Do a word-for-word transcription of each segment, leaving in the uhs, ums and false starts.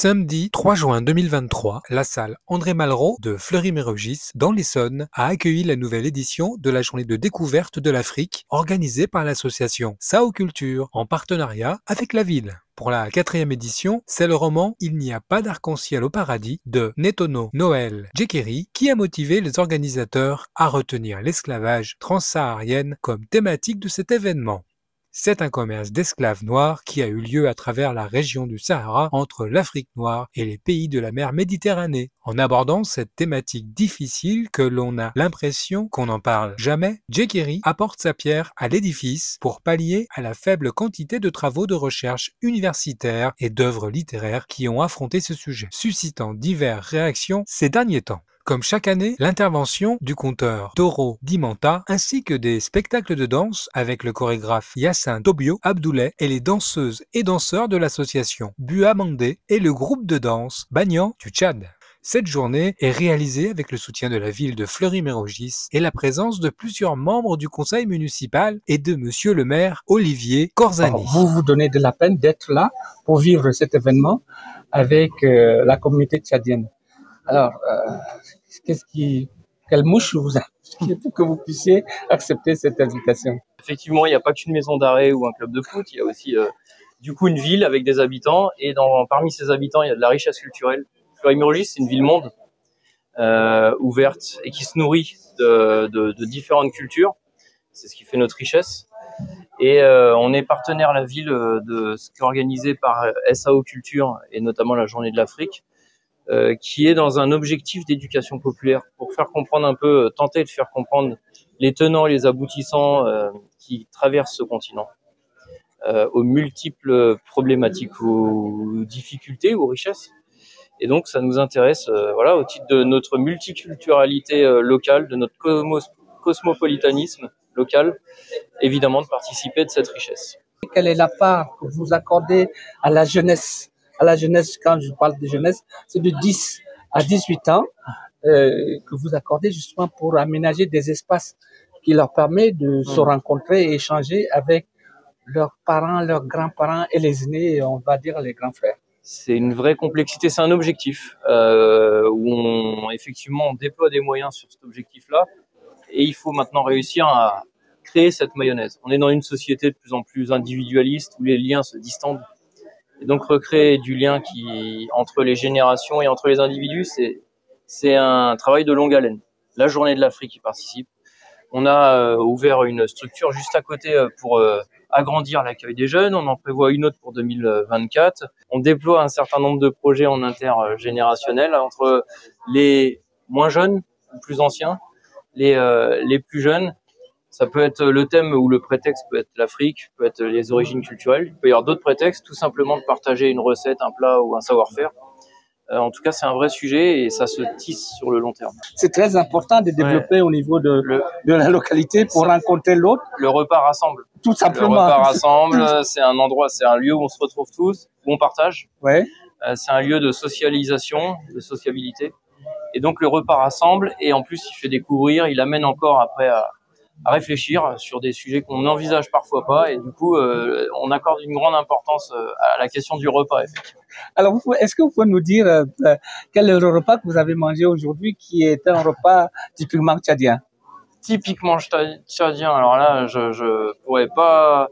Samedi trois juin deux mille vingt-trois, la salle André Malraux de Fleury-Mérogis, dans l'Essonne, a accueilli la nouvelle édition de la journée de découverte de l'Afrique organisée par l'association Sao Culture en partenariat avec la ville. Pour la quatrième édition, c'est le roman « Il n'y a pas d'arc-en-ciel au paradis » de Netono Noël Djekeri qui a motivé les organisateurs à retenir l'esclavage transsaharienne comme thématique de cet événement. C'est un commerce d'esclaves noirs qui a eu lieu à travers la région du Sahara entre l'Afrique noire et les pays de la mer Méditerranée. En abordant cette thématique difficile que l'on a l'impression qu'on n'en parle jamais, Djekeri apporte sa pierre à l'édifice pour pallier à la faible quantité de travaux de recherche universitaires et d'œuvres littéraires qui ont affronté ce sujet, suscitant diverses réactions ces derniers temps. Comme chaque année, l'intervention du conteur Doro Dimanta ainsi que des spectacles de danse avec le chorégraphe Yassin Tobio Abdoulaye et les danseuses et danseurs de l'association Buamandé et le groupe de danse Bagnan du Tchad. Cette journée est réalisée avec le soutien de la ville de Fleury-Mérogis et la présence de plusieurs membres du conseil municipal et de monsieur le maire Olivier Corzani. Vous vous donnez de la peine d'être là pour vivre cet événement avec euh, la communauté tchadienne. Alors, euh, qu'est-ce qui, quelle mouche vous a pour que vous puissiez accepter cette invitation? Effectivement, il n'y a pas qu'une maison d'arrêt ou un club de foot, il y a aussi euh, du coup une ville avec des habitants et dans, parmi ces habitants, il y a de la richesse culturelle. Fleury-Mérogis, c'est une ville-monde euh, ouverte et qui se nourrit de, de, de différentes cultures. C'est ce qui fait notre richesse. Et euh, on est partenaire la ville de ce qui est organisé par S A O Culture et notamment la Journée de l'Afrique. Euh, qui est dans un objectif d'éducation populaire pour faire comprendre un peu, tenter de faire comprendre les tenants et les aboutissants euh, qui traversent ce continent, euh, aux multiples problématiques, aux difficultés, aux richesses. Et donc, ça nous intéresse, euh, voilà, au titre de notre multiculturalité euh, locale, de notre cosmos cosmopolitanisme local, évidemment, de participer de cette richesse. Quelle est la part que vous accordez à la jeunesse? À la jeunesse, quand je parle de jeunesse, c'est de dix à dix-huit ans euh, que vous accordez justement pour aménager des espaces qui leur permettent de mmh. se rencontrer et échanger avec leurs parents, leurs grands-parents et les aînés, on va dire les grands frères. C'est une vraie complexité, c'est un objectif euh, où on effectivement on déploie des moyens sur cet objectif-là et il faut maintenant réussir à créer cette mayonnaise. On est dans une société de plus en plus individualiste où les liens se distendent. Et donc recréer du lien qui entre les générations et entre les individus, c'est c'est un travail de longue haleine. La Journée de l'Afrique y participe. On a euh, ouvert une structure juste à côté euh, pour euh, agrandir l'accueil des jeunes. On en prévoit une autre pour deux mille vingt-quatre. On déploie un certain nombre de projets en intergénérationnel entre les moins jeunes, les plus anciens, les euh, les plus jeunes. Ça peut être le thème ou le prétexte peut être l'Afrique, peut être les origines culturelles. Il peut y avoir d'autres prétextes, tout simplement de partager une recette, un plat ou un savoir-faire. Euh, en tout cas, c'est un vrai sujet et ça se tisse sur le long terme. C'est très important de développer ouais. au niveau de, le, de la localité pour rencontrer l'autre. Le repas rassemble. Tout simplement. Le repas rassemble, c'est un endroit, c'est un lieu où on se retrouve tous, où on partage. Ouais. Euh, c'est un lieu de socialisation, de sociabilité. Et donc le repas rassemble et en plus il fait découvrir, il amène encore après à à réfléchir sur des sujets qu'on n'envisage parfois pas et du coup euh, on accorde une grande importance à la question du repas effectivement. Alors est-ce que vous pouvez nous dire euh, quel est le repas que vous avez mangé aujourd'hui qui est un repas typiquement tchadien? Typiquement tchadien, alors là je je pourrais pas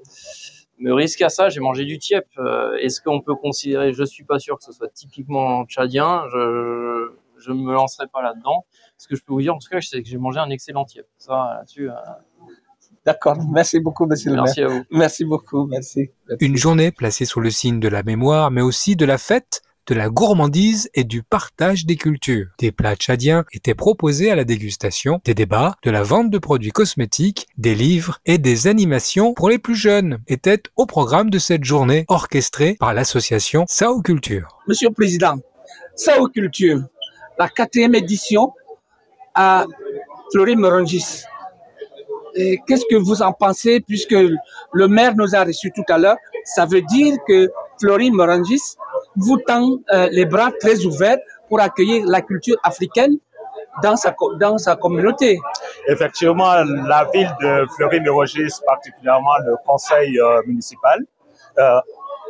me risquer à ça, j'ai mangé du tiep. Euh, est-ce qu'on peut considérer, je suis pas sûr que ce soit typiquement tchadien, je je me lancerai pas là-dedans. Ce que je peux vous dire, en tout cas, c'est que j'ai mangé un excellent tiep. Ça, là-dessus. Euh... D'accord. Merci beaucoup, monsieur le maire. Merci à vous. Merci beaucoup. Merci. Merci. Une journée placée sous le signe de la mémoire, mais aussi de la fête, de la gourmandise et du partage des cultures. Des plats tchadiens étaient proposés à la dégustation, des débats, de la vente de produits cosmétiques, des livres et des animations pour les plus jeunes étaient au programme de cette journée orchestrée par l'association Sao Culture. Monsieur le Président, Sao Culture, la quatrième édition à Fleury-Mérogis. Qu'est-ce que vous en pensez puisque le maire nous a reçus tout à l'heure? Ça veut dire que Fleury-Mérogis vous tend euh, les bras très ouverts pour accueillir la culture africaine dans sa, dans sa communauté. Effectivement, la ville de Fleury-Mérogis, particulièrement le conseil euh, municipal, euh,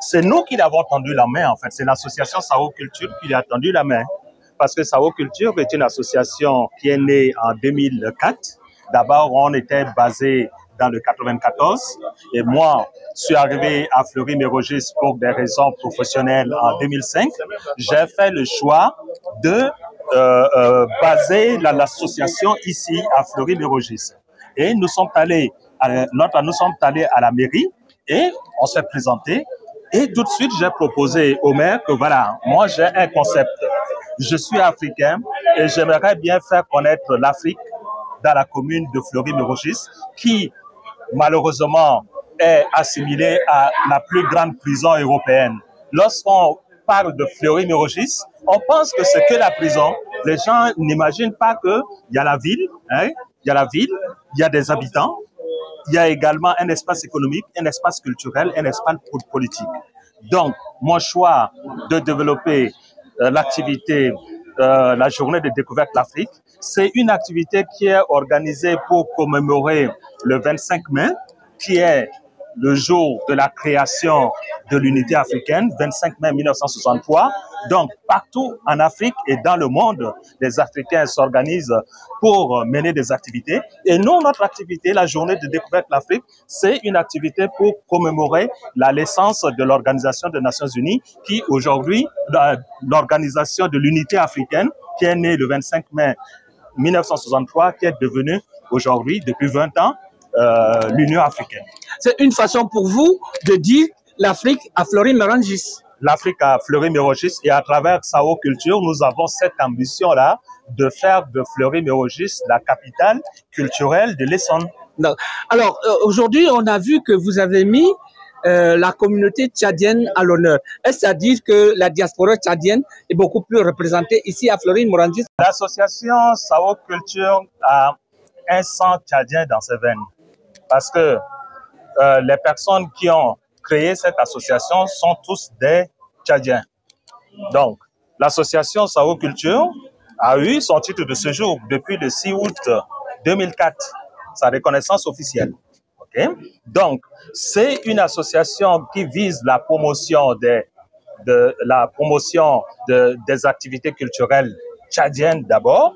c'est nous qui l'avons tendu la main, en fait. C'est l'association Sao Culture qui lui a tendu la main. Parce que Sao Culture est une association qui est née en deux mille quatre. D'abord, on était basé dans le quatre-vingt-quatorze. Et moi, je suis arrivé à Fleury-Mérogis pour des raisons professionnelles en deux mille cinq. J'ai fait le choix de euh, euh, baser l'association ici à Fleury-Mérogis. Et nous sommes allés, à, notre, nous sommes allés à la mairie et on s'est présenté. Et tout de suite, j'ai proposé au maire que voilà, moi j'ai un concept. Je suis africain et j'aimerais bien faire connaître l'Afrique dans la commune de Fleury-Mérogis, qui malheureusement est assimilée à la plus grande prison européenne. Lorsqu'on parle de Fleury-Mérogis, on pense que c'est que la prison. Les gens n'imaginent pas qu'il y a la ville, hein, il y a la ville, il y a des habitants, il y a également un espace économique, un espace culturel, un espace politique. Donc, mon choix de développer euh, l'activité, euh, la journée de découverte de l'Afrique, c'est une activité qui est organisée pour commémorer le vingt-cinq mai, qui est le jour de la création de l'unité africaine, vingt-cinq mai mille neuf cent soixante-trois. Donc, partout en Afrique et dans le monde, les Africains s'organisent pour mener des activités. Et nous, notre activité, la journée de découverte de l'Afrique, c'est une activité pour commémorer la naissance de l'Organisation des Nations Unies, qui aujourd'hui, l'Organisation de l'unité africaine, qui est née le vingt-cinq mai mille neuf cent soixante-trois, qui est devenue aujourd'hui, depuis vingt ans, euh, l'Union africaine. C'est une façon pour vous de dire l'Afrique a Fleury-Mérogis. L'Afrique a Fleury-Mérogis et à travers Sao Culture, nous avons cette ambition-là de faire de Fleury-Mérogis la capitale culturelle de l'Essonne. Alors, euh, aujourd'hui, on a vu que vous avez mis euh, la communauté tchadienne à l'honneur. Est-ce à dire que la diaspora tchadienne est beaucoup plus représentée ici à Fleury-Mérogis? L'association Sao Culture a un sang tchadien dans ses veines. Parce que euh, les personnes qui ont créé cette association sont tous des Tchadiens. Donc, l'association Sao Culture a eu son titre de séjour depuis le six août deux mille quatre, sa reconnaissance officielle. Okay? Donc, c'est une association qui vise la promotion des, de, la promotion de, des activités culturelles tchadiennes d'abord.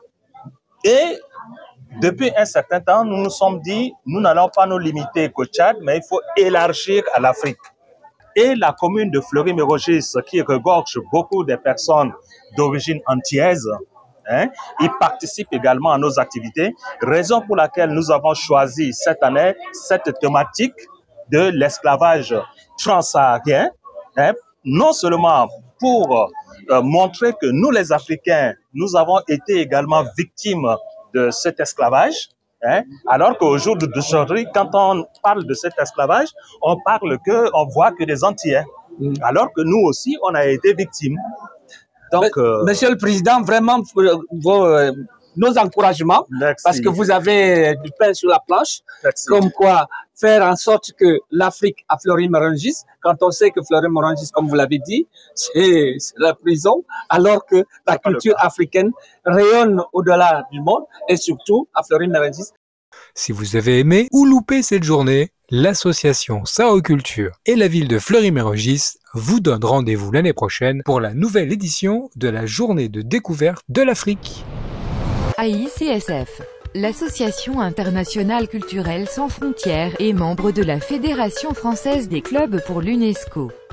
Et depuis un certain temps, nous nous sommes dit, nous n'allons pas nous limiter qu'au Tchad, mais il faut élargir à l'Afrique. Et la commune de Fleury-Mérogis, qui regorge beaucoup de personnes d'origine antillaise, hein, y participe également à nos activités, raison pour laquelle nous avons choisi cette année cette thématique de l'esclavage transsaharien, hein, non seulement pour euh, montrer que nous les Africains, nous avons été également victimes de cet esclavage, hein, alors qu'au jour d'aujourd'hui, quand on parle de cet esclavage, on parle que, on voit que des Antillais, mmh. alors que nous aussi, on a été victimes. Donc, euh... Monsieur le Président, vraiment, vos, euh, nos encouragements, merci. Parce que vous avez du pain sur la planche, merci. Comme quoi faire en sorte que l'Afrique a Fleury-Mérogis, quand on sait que Fleury-Mérogis, comme vous l'avez dit, c'est la prison, alors que la culture africaine rayonne au-delà du monde et surtout à Fleury-Mérogis. Si vous avez aimé ou loupé cette journée, l'association Sao Culture et la ville de Fleury-Mérogis vous donnent rendez-vous l'année prochaine pour la nouvelle édition de la journée de découverte de l'Afrique. A I C S F, l'association internationale culturelle sans frontières, est membre de la Fédération française des clubs pour l'UNESCO.